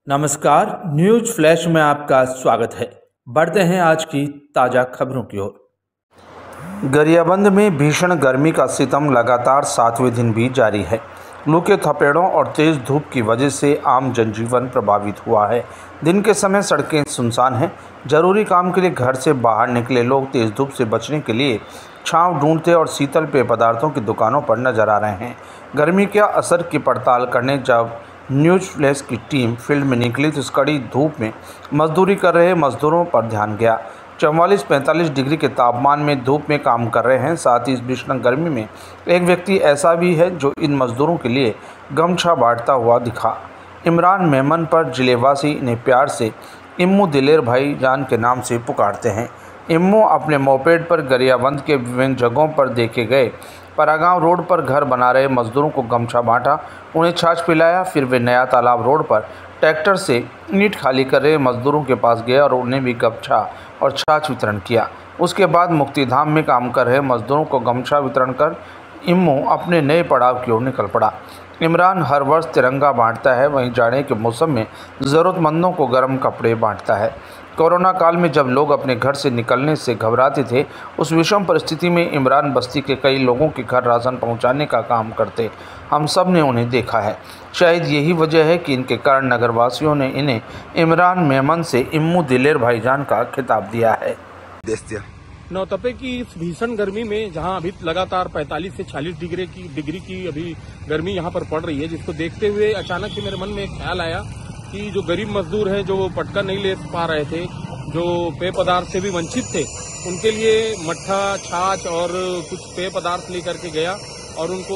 नमस्कार, news flash में आपका स्वागत है। बढ़ते हैं आज की ताज़ा खबरों की ओर। गरियाबंद में भीषण गर्मी का सितम लगातार 7वें दिन भी जारी है। लू के थपेड़ों और तेज़ धूप की वजह से आम जनजीवन प्रभावित हुआ है। दिन के समय सड़कें सुनसान हैं। जरूरी काम के लिए घर से बाहर निकले लोग तेज़ धूप से बचने के लिए छांव ढूंढते और शीतल पेय पदार्थों की दुकानों पर नजर आ रहे हैं। गर्मी के असर की पड़ताल करने जब न्यूज फ्लैश की टीम फील्ड में निकली तो इस कड़ी धूप में मजदूरी कर रहे मजदूरों पर ध्यान गया। 44-45 डिग्री के तापमान में धूप में काम कर रहे हैं। साथ ही इस भीषण गर्मी में एक व्यक्ति ऐसा भी है जो इन मजदूरों के लिए गमछा बांटता हुआ दिखा। इमरान मेमन पर जिलेवासी इन्हें प्यार से इम्मू दिलेर भाई जान के नाम से पुकारते हैं। इम्मू अपने मोपेड पर गरियाबंद के विभिन्न जगहों पर देखे गए परागांव रोड पर घर बना रहे मजदूरों को गमछा बांटा, उन्हें छाछ पिलाया। फिर वे नया तालाब रोड पर ट्रैक्टर से ईंट खाली कर रहे मजदूरों के पास गए और उन्हें भी गमछा और छाछ वितरण किया। उसके बाद मुक्तिधाम में काम कर रहे मजदूरों को गमछा वितरण कर इम्मू अपने नए पड़ाव की ओर निकल पड़ा। इमरान हर वर्ष तिरंगा बांटता है, वहीं जाड़े के मौसम में ज़रूरतमंदों को गर्म कपड़े बांटता है। कोरोना काल में जब लोग अपने घर से निकलने से घबराते थे, उस विषम परिस्थिति में इमरान बस्ती के कई लोगों के घर राशन पहुंचाने का काम करते। हम सब ने उन्हें देखा है। शायद यही वजह है कि इनके कारण नगरवासियों ने इन्हें इमरान मेमन से इम्मू दिलेर भाईजान का खिताब दिया है। नौतपे की इस भीषण गर्मी में जहां अभी लगातार 45 से 46 डिग्री की अभी गर्मी यहां पर पड़ रही है, जिसको देखते हुए अचानक से मेरे मन में एक ख्याल आया कि जो गरीब मजदूर हैं, जो पटका नहीं ले पा रहे थे, जो पेय पदार्थ से भी वंचित थे, उनके लिए मट्ठा, छाछ और कुछ पेय पदार्थ लेकर के गया और उनको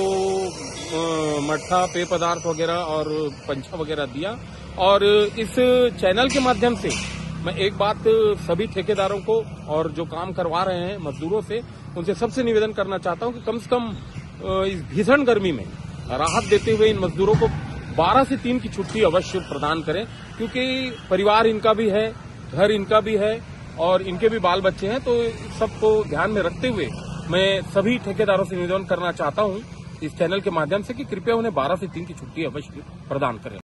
मट्ठा, पेय पदार्थ वगैरह और पंछा वगैरह दिया। और इस चैनल के माध्यम से मैं एक बात सभी ठेकेदारों को और जो काम करवा रहे हैं मजदूरों से, उनसे सबसे निवेदन करना चाहता हूं कि कम से कम इस भीषण गर्मी में राहत देते हुए इन मजदूरों को 12 से 3 की छुट्टी अवश्य प्रदान करें, क्योंकि परिवार इनका भी है, घर इनका भी है और इनके भी बाल बच्चे हैं। तो सबको ध्यान में रखते हुए मैं सभी ठेकेदारों से निवेदन करना चाहता हूं इस चैनल के माध्यम से कि कृपया उन्हें 12 से 3 की छुट्टी अवश्य प्रदान करें।